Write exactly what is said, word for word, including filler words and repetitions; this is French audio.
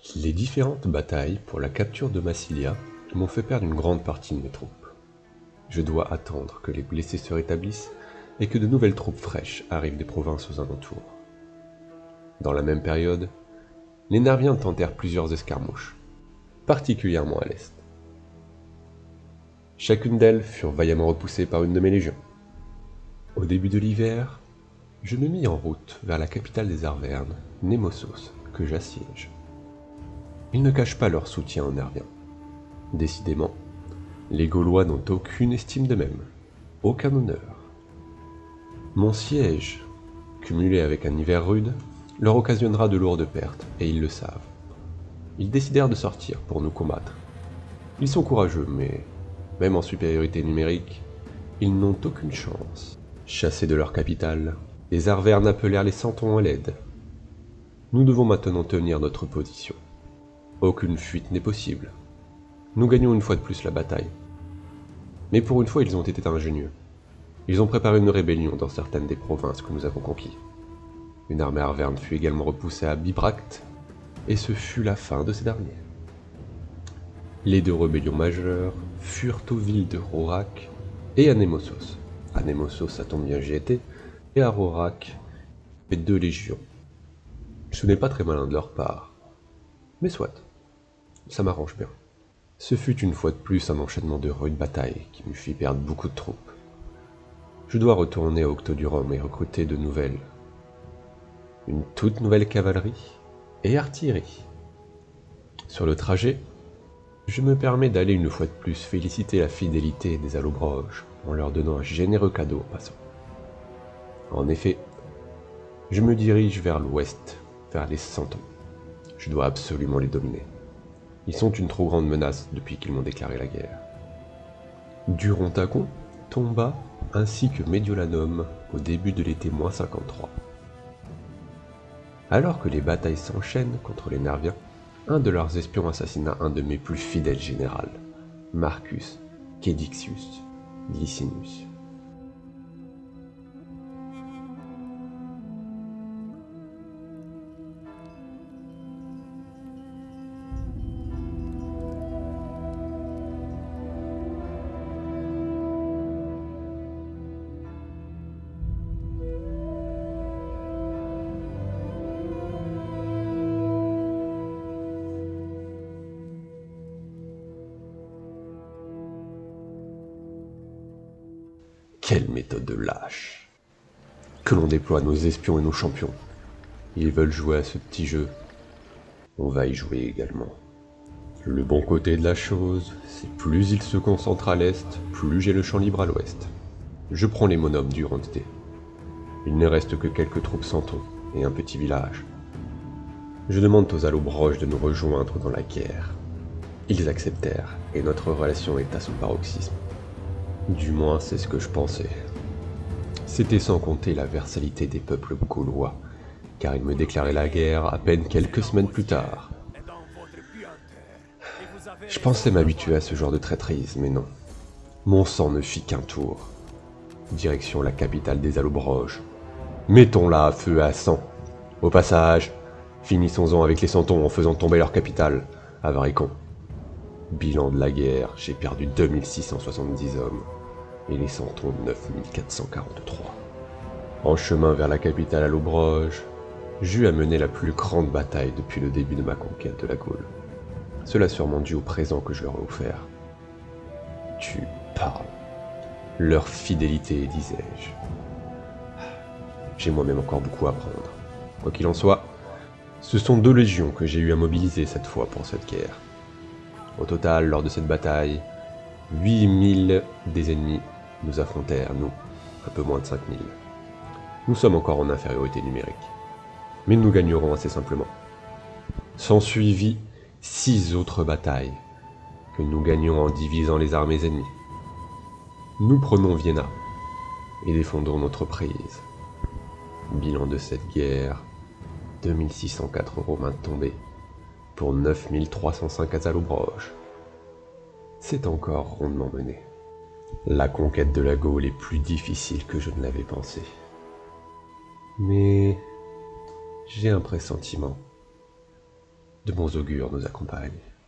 Les différentes batailles pour la capture de Massilia m'ont fait perdre une grande partie de mes troupes. Je dois attendre que les blessés se rétablissent et que de nouvelles troupes fraîches arrivent des provinces aux alentours. Dans la même période, les Nerviens tentèrent plusieurs escarmouches, particulièrement à l'est. Chacune d'elles furent vaillamment repoussées par une de mes légions. Au début de l'hiver, je me mis en route vers la capitale des Arvernes, Némossos, que j'assiège. Ils ne cachent pas leur soutien aux Nerviens. Décidément, les Gaulois n'ont aucune estime d'eux-mêmes, aucun honneur. Mon siège, cumulé avec un hiver rude, leur occasionnera de lourdes pertes, et ils le savent. Ils décidèrent de sortir pour nous combattre. Ils sont courageux, mais, même en supériorité numérique, ils n'ont aucune chance. Chassés de leur capitale, les Arvernes appelèrent les Santons à l'aide. Nous devons maintenant tenir notre position. Aucune fuite n'est possible. Nous gagnons une fois de plus la bataille. Mais pour une fois, ils ont été ingénieux. Ils ont préparé une rébellion dans certaines des provinces que nous avons conquises. Une armée arverne fut également repoussée à Bibracte, et ce fut la fin de ces derniers. Les deux rébellions majeures furent aux villes de Rorac et à Némossos. À Némossos, ça tombe bien, j'y étais, et à Rorac, et deux légions. Ce n'est pas très malin de leur part, mais soit, ça m'arrange bien. Ce fut une fois de plus un enchaînement de rudes batailles qui me fit perdre beaucoup de troupes. Je dois retourner à Octodurum et recruter de nouvelles. Une toute nouvelle cavalerie et artillerie. Sur le trajet, je me permets d'aller une fois de plus féliciter la fidélité des Allobroges en leur donnant un généreux cadeau en passant. En effet, je me dirige vers l'ouest, vers les Santons. Je dois absolument les dominer. Ils sont une trop grande menace depuis qu'ils m'ont déclaré la guerre. Durontacon tomba, ainsi que Mediolanum, au début de l'été moins cinquante-trois. Alors que les batailles s'enchaînent contre les Nerviens, un de leurs espions assassina un de mes plus fidèles généraux, Marcus Quedixius Licinus. Quelle méthode de lâche! Que l'on déploie nos espions et nos champions. Ils veulent jouer à ce petit jeu. On va y jouer également. Le bon côté de la chose, c'est plus ils se concentrent à l'est, plus j'ai le champ libre à l'ouest. Je prends les monobes du Ronsté. Il ne reste que quelques troupes Santons et un petit village. Je demande aux Allobroges de nous rejoindre dans la guerre. Ils acceptèrent, et notre relation est à son paroxysme. Du moins, c'est ce que je pensais. C'était sans compter la versalité des peuples gaulois, car ils me déclaraient la guerre à peine quelques semaines plus tard. Je pensais m'habituer à ce genre de traîtrise, mais non. Mon sang ne fit qu'un tour. Direction la capitale des Allobroges. Mettons-la à feu et à sang. Au passage, finissons-en avec les Santons en faisant tomber leur capitale, à Varicon. Bilan de la guerre, j'ai perdu deux mille six cent soixante-dix hommes, et les Santons neuf mille quatre cent quarante-trois. En chemin vers la capitale Allobroge, j'eus à mener la plus grande bataille depuis le début de ma conquête de la Gaule. Cela sûrement dû au présent que je leur ai offert. Tu parles. Leur fidélité, disais-je. J'ai moi-même encore beaucoup à apprendre. Quoi qu'il en soit, ce sont deux légions que j'ai eu à mobiliser cette fois pour cette guerre. Au total, lors de cette bataille, huit mille des ennemis nous affrontèrent, nous, un peu moins de cinq mille. Nous sommes encore en infériorité numérique, mais nous gagnerons assez simplement. S'ensuivit six autres batailles, que nous gagnons en divisant les armées ennemies. Nous prenons Vienna, et défendons notre prise. Bilan de cette guerre, deux mille six cent quatre Romains tombés, pour neuf mille trois cent cinq Allobroges. C'est encore rondement mené. La conquête de la Gaule est plus difficile que je ne l'avais pensé. Mais j'ai un pressentiment. De bons augures nous accompagnent.